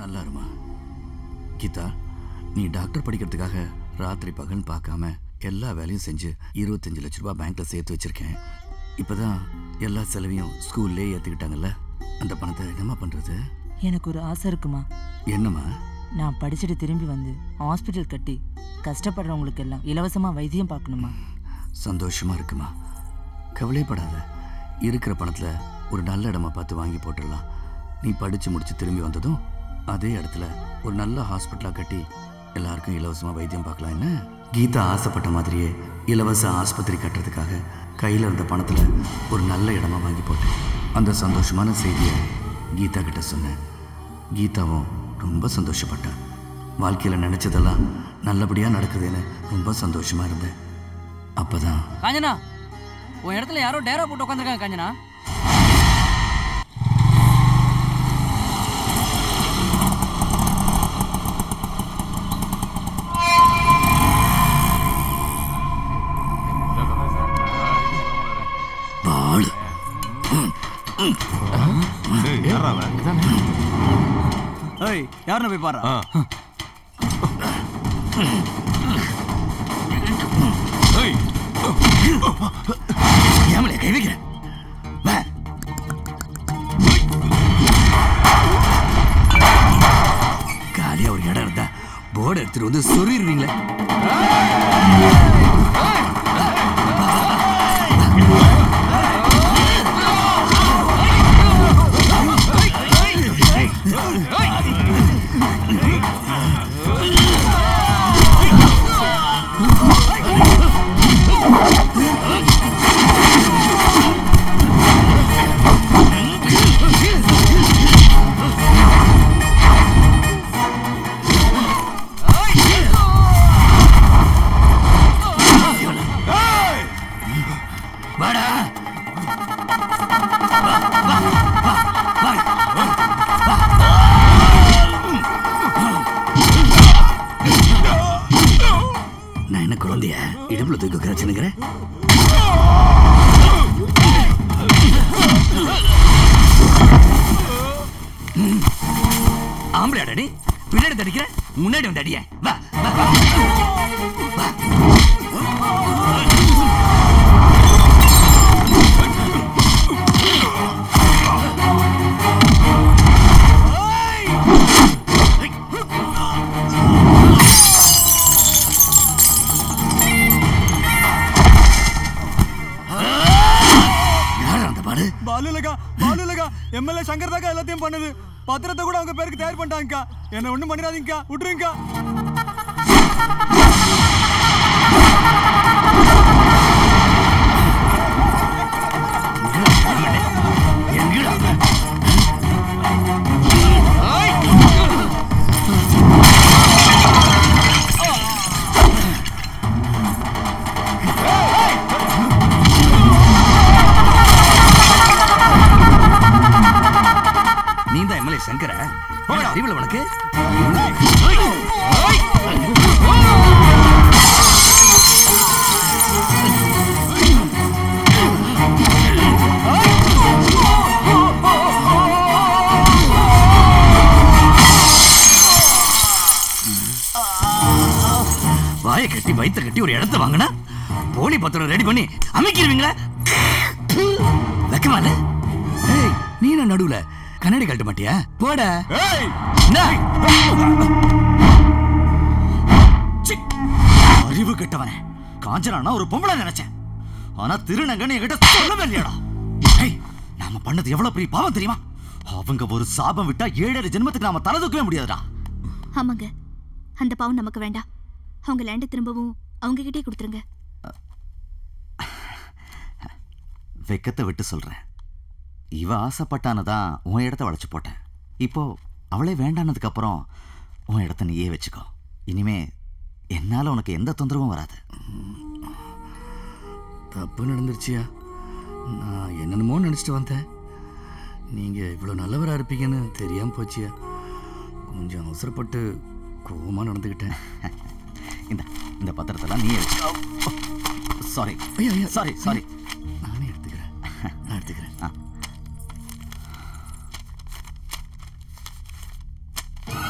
நல்லா இருமா. கீதா, நீ டாக்டர் படிக்கிறதுக்காக ராத்திரி பகல் பார்க்காம எல்லா வேலையும் செஞ்சு 25 லட்ச ரூபாய் பேங்க்ல சேர்த்து வச்சிருக்கேன். இப்பதான் எல்லா செலவையும் ஸ்கூல்லே ஏத்துக்கிட்டாங்கல்ல, அந்த பணத்தை என்னமா பண்றது? எனக்கு ஒரு ஆசை இருக்குமா. என்னம்மா? நான் படிச்சுட்டு திரும்பி வந்து ஹாஸ்பிட்டல் கட்டி கஷ்டப்படுறவங்களுக்கு எல்லாம் இலவசமா வைத்தியம் பார்க்கணுமா. சந்தோஷமா இருக்குமா, கவலைப்படாத. இருக்கிற பணத்துல ஒரு நல்ல இடமா பார்த்து வாங்கி போட்டுடலாம். நீ படிச்சு முடிச்சு திரும்பி வந்ததும் அதே இடத்துல ஒரு நல்ல ஹாஸ்பிட்டலா கட்டி எல்லாருக்கும் இலவசமா வைத்தியம் பார்க்கலாம். என்ன? கீதா ஆசைப்பட்ட மாதிரியே இலவச ஆஸ்பத்திரி கட்டுறதுக்காக கையில் இருந்த பணத்துல ஒரு நல்ல இடமா வாங்கி போட்டேன். அந்த சந்தோஷமான செய்தியை கீதா கிட்ட சொன்னேன். கீதாவும் ரொம்ப சந்தோஷப்பட்டா. வாழ்க்கையில நினைச்சதெல்லாம் நல்லபடியா நடக்குதுன்னு ரொம்ப சந்தோஷமா இருந்தேன். அப்பதான் காஞ்சனா, உன் இடத்துல யாரோ டேரா போட்டு உட்காந்துருக்காங்க. காஞ்சனா, யாருன்னு போய் பாரு. ஏமலே கை வைக்கிறேன். காலியா ஒரு இடம் இருந்தா போர்டு எடுத்துட்டு வந்து சொருவீங்களே. இடுப்புல தூக்கி கிடச்சுனுங்கிற ஆம்பளை அடி பின்னாடி தடிக்கிற, முன்னாடி வந்து அடிய. வா வா எம்எல்ஏ சங்கர் தாக்கா எல்லாத்தையும் பண்ணுது. பத்திரத்தை கூட அவங்க பேருக்கு தயார் பண்ணிட்டாங்கக்கா. என்ன ஒண்ணும் பண்ணிடாதீங்கக்கா, விட்டுருங்கக்கா. சங்கர அறிவுல உனக்கு வாயை கட்டி வயிற்ற கட்டி ஒரு இடத்த வாங்கினா போலி பத்திரம் ரெடி பண்ணி அமைக்கிருவீங்களா? வெக்கமால நீ என்ன நடுவுல கண்ணாடி கழட்ட மாட்டியா? போட அறிவு கெட்டவன. காஞ்சனா ஒரு பொம்பளை நினைச்சேன், ஆனா திருநங்கன்னு என்கிட்ட சொல்லவே இல்லையாடா. நாம பண்ணது எவ்வளவு பெரிய பாவம் தெரியுமா? அவங்க ஒரு சாபம் விட்டா 7 ஜென்மத்துக்கு நாம தலை தூக்கவே முடியாதுடா. ஆமாங்க, அந்த பாவம் நமக்கு வேண்டாம். அவங்க லேண்ட் திரும்பவும் அவங்க கிட்டே கொடுத்துருங்க. வெக்கத்தை விட்டு சொல்றேன், இவ ஆசைப்பட்டானதான் உன் இடத்த வளைச்சு போட்டேன். இப்போ அவளே வேண்டானதுக்கு அப்புறம் உன் இடத்த நீயே வச்சுக்கோ. இனிமே என்னால உனக்கு எந்த தொந்தரவும் வராது. தப்பு நடந்துருச்சியா? நான் என்னென்னமோ நினைச்சிட்டு வந்தேன். நீங்க இவ்வளவு நல்லவரா இருப்பீங்கன்னு தெரியாம போச்சியா. கொஞ்சம் அவசரப்பட்டு கோவமா நடந்துக்கிட்டேன். இந்த பத்திரத்தெல்லாம் நீ எடுத்துக்கோ. சாரி சாரி சாரி, நானே எடுத்துக்கிறேன். நான் எடுத்துக்கிறேன்.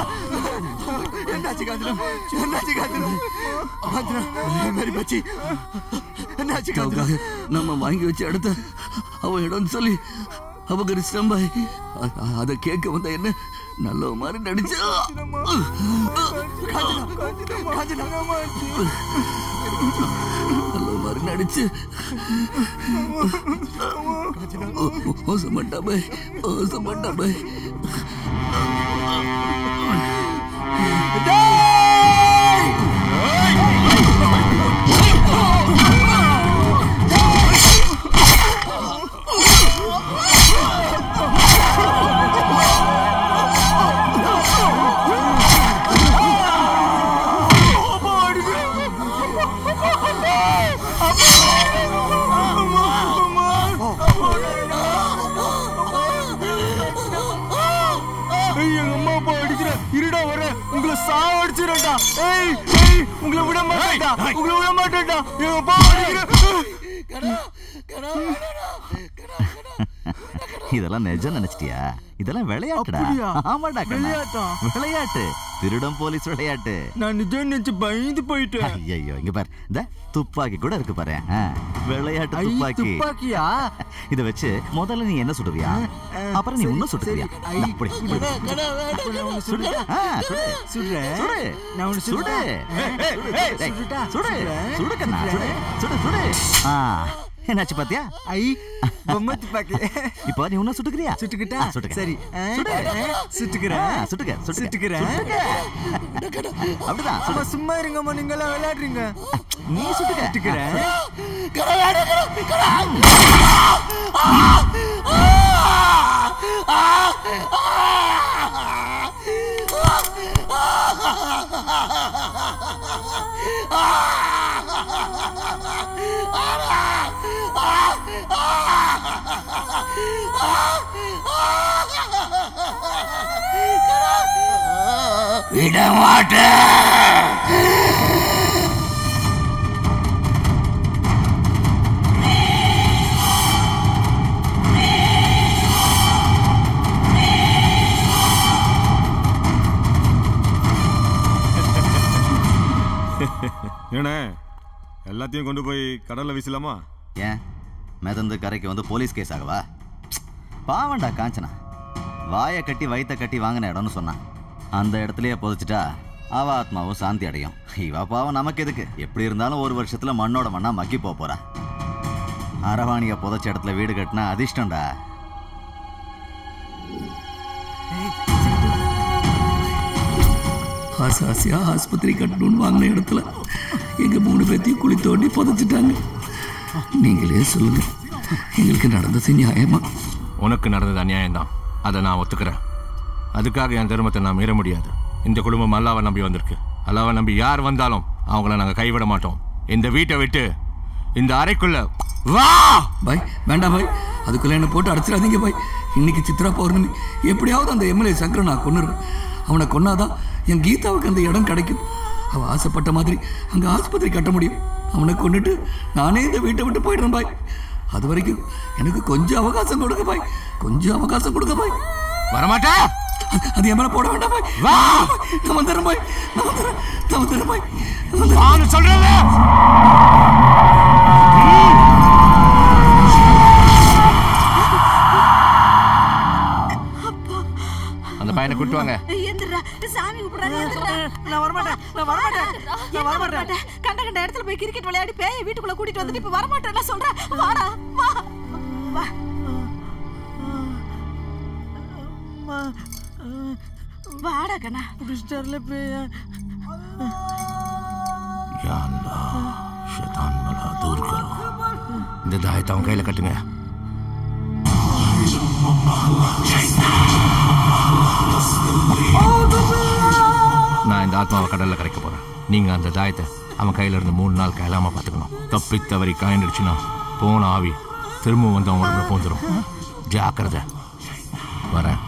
என்னாச்சு காஞ்சனா? என்னாச்சு காஞ்சனா? காஞ்சனா मेरी बच्ची என்னாச்சு காஞ்சனா? நம்ம வாங்கி வச்ச இடத்த அவ இடம்னு சொல்லி அபகரிச்சிட்டான் பாய். அதை கேட்க வந்த என்ன நல்ல மாதிரி நடிச்சு நல்ல மாதிரி நடிச்சு மோசமாட்டா பாய், மோசமாட்டா பாய். உங்களை விட மாட்டேன்டா, உங்களை விட மாட்டேன்டா. இதெல்லாம் நிஜம் நினைச்சிட்டியா? இதெல்லாம் விளையாட்டுடா. ஆமாடா, விளையாட்டு. திருடம் போலீஸ் விளையாட்டு. நான் நிஜம் நினைச்சு பயந்து போயிட்டேன். ஐயோ, இங்க பாரு, இந்த துப்பாக்கி கூட இருக்கு பாரு. விளையாட்டு துப்பாக்கி. துப்பாக்கியா? இத வச்சு முதல்ல நீ என்ன சுடுவியா, அப்புறம் நீ இன்னும் சுடுவியா? என்னாச்சு பாத்தியா? பொம்மை துப்பாக்கி. இப்போ நீ இன்னும் சுட்டுக்கிறியா? சுட்டுக்கிட்டா? சரி, சுட்டுக்கிறேன். அப்படிதான். சும்மா இருங்கம்மா, நீங்க எல்லாம் விளையாடுறீங்க. நீ சுட்டுக்கிறேன். விட மாட்டேன். ஏண்ணே, எல்லாத்தையும் கொண்டு போய் கடல்ல வீசலாமா? ஏன் மிதந்து கரைக்கு வந்து போலீஸ் கேஸ் ஆகவா? பாவண்டா காஞ்சனா, வாயை கட்டி வயிற்ற கட்டி வாங்கின இடம்னு சொன்னான். அந்த இடத்துலயே புதைச்சிட்டா அவ ஆத்மாவும் சாந்தி அடையும். இவ பாவம் நமக்கு எதுக்கு? எப்படி இருந்தாலும் ஒரு வருஷத்துல மண்ணோட மண்ணா மக்கி போறா. அரவாணிய புதைச்ச இடத்துல வீடு கட்டினா அதிர்ஷ்டம்டா. ஆசாசியா ஆஸ்பத்திரி கட்டணும்னு வாங்கின இடத்துல எங்க 3 பேர்த்தையும் குழி தோண்டி புதைச்சிட்டாங்க. நீங்களே சொல்லுங்க, எங்களுக்கு நடந்தது நியாயமா? உனக்கு நடந்தது அநியாயம்தான், அதை நான் ஒத்துக்கிறேன். அதுக்காக என் தர்மத்தை நான் மீற முடியாது. இந்த குடும்பம் அல்லாவை நம்பி வந்திருக்கு. அல்லாவை நம்பி யார் வந்தாலும் அவங்கள நாங்கள் கைவிட மாட்டோம். இந்த வீட்டை விட்டு இந்த அறைக்குள்ள வா. பாய் வேண்டாம் பாய், அதுக்குள்ள என்ன போட்டு அடைச்சிடாதீங்க பாய். இன்னைக்கு சித்ரா பௌர்ணமி, எப்படியாவது அந்த எம்எல்ஏ சங்கரை நான் கொன்னுடுறேன். அவனை கொன்னாதான் என் கீதாவுக்கு அந்த இடம் கிடைக்கும். அவன் ஆசைப்பட்ட மாதிரி அங்கே ஆஸ்பத்திரி கட்ட முடியும். அவனை கொண்டுட்டு நானே இந்த வீட்டை விட்டு போயிடுறேன் பாய். அது வரைக்கும் எனக்கு கொஞ்சம் அவகாசம் கொடுக்க பாய், கொஞ்சம் அவகாசம் கொடுக்க பாய். வரமாட்டா? அது என் மேல போட வேண்டாம் பாய். வா, நான் வந்துடுறேன் பாய், நான் வந்துடுறேன் பாய். நான் சொல்றேன். அந்த பையனை கூட்டு வாங்க. சாமி நான் வரமாட்டேன். கண்ட இடத்துல போய் கிரிக்கெட் விளையாடி பேய வீட்டுக்குள்ள கூட்டிட்டு வந்துட்டு இப்ப வரமாட்டேன் சொல்றேன். வாடா வா வா. வாடா கண்ணா, புடிச்சிட்டார்ல பேய. யா அல்லாஹ், ஷைத்தான் பலா தூர் கரோ. இந்த தாயத்தை அவன் கையில கட்டுங்க. நான் இந்த ஆத்மாவை கடல்ல கரைக்க போறேன். நீங்க அந்த தாயத்தை அவன் கையில இருந்து 3 நாள் கையிலாம பாத்துக்கணும். தப்பி தவறி காயண்டிடுச்சுன்னா போன ஆவி திரும்பவும் வந்து அவன் உடம்புல போந்துடும். ஜாக்கிரதை. வரேன்.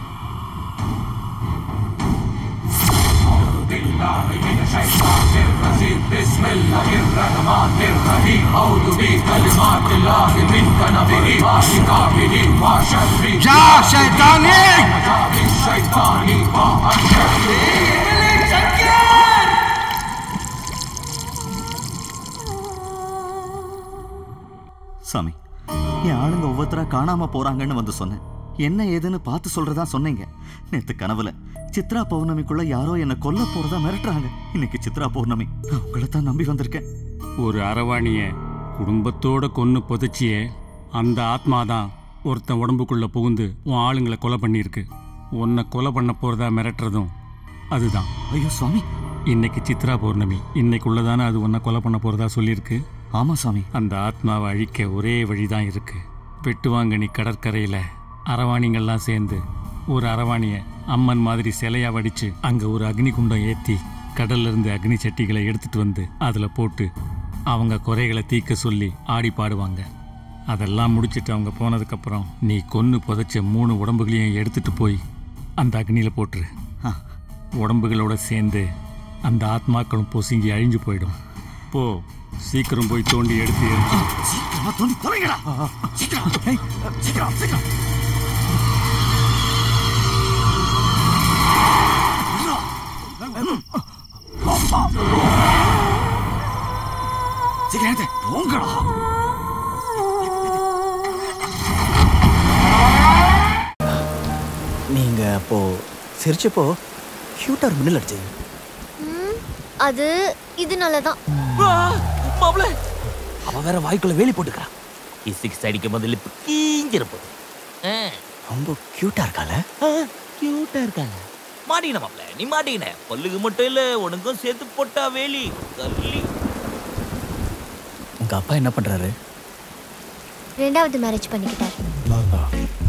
जा शैतानी சாமி, என் ஆளுங்க ஒவ்வொருத்தரா காணாம போறாங்கன்னு வந்து சொன்னேன். என்ன ஏதுன்னு பார்த்து சொல்றதா சொன்னீங்க. நேத்து கனவுல சித்ரா பௌர்ணமிக்குள்ள யாரோ என்ன கொல்ல போறதா மிரட்டுறாங்க. இன்னைக்கு சித்ரா பௌர்ணமி, நான் உங்களை தான் நம்பி வந்திருக்கேன். ஒரு அரவாணிய குடும்பத்தோட கொன்னு புதைச்சியே அந்த ஆத்மாதான் ஒருத்தன் உடம்புக்குள்ள புகுந்து உன் ஆளுங்களை கொலை பண்ணியிருக்கு. உன்னை கொலை பண்ண போறதா மிரட்டுறதும் அதுதான். ஐயோ சுவாமி, இன்னைக்கு சித்ரா பௌர்ணமி, இன்னைக்குள்ளதானே அது உன்னை கொலை பண்ண போறதா சொல்லியிருக்கு. ஆமா சாமி. அந்த ஆத்மாவை அழிக்க ஒரே வழிதான் இருக்கு. வெட்டுவாங்கனி கடற்கரையில அரவாணிங்கள்லாம் சேர்ந்து ஒரு அரவாணிய அம்மன் மாதிரி சிலையா வடிச்சு அங்க ஒரு அக்னி குண்டம் ஏத்தி கடல்ல இருந்து அக்னி சட்டிகளை எடுத்துட்டு வந்து அதுல போட்டு அவங்க குறைகளை தீர்க்க சொல்லி ஆடி பாடுவாங்க. அதெல்லாம் முடிச்சுட்டு அவங்க போனதுக்கப்புறம் நீ கொன்னு புதைச்ச 3 உடம்புகளையும் எடுத்துட்டு போய் அந்த அக்னியில போட்டுரு. உடம்புகளோட சேர்ந்து அந்த ஆத்மாக்களும் பொசுங்கி அழிஞ்சு போயிடும். போ, சீக்கிரம் போய் தோண்டி எடுத்து எரிச்சு. நீங்க அப்போ சிரிச்சப்போ கியூட்டா ஒரு மின்னல் அடிச்சது. அது இதனாலதான். மாப்ள, அவ வேற வாய்க்குள்ள வேலி போட்டுக்கறா. இசிக்ஸ் அடிக்க முதல்ல கீஞ்சிரப்போம். ரொம்ப கியூட்டா இருக்கால. கியூட்டா இருக்கால. மாட்டின மாப்ள, நீ மாட்டின. பல்லுக்கு மட்டும் இல்ல, உனக்கும் சேர்த்து போட்டா வேலி தள்ளி. உங்க அப்பா என்ன பண்றாரு? 2வது மேரேஜ் பண்ணிக்கிட்டாரு.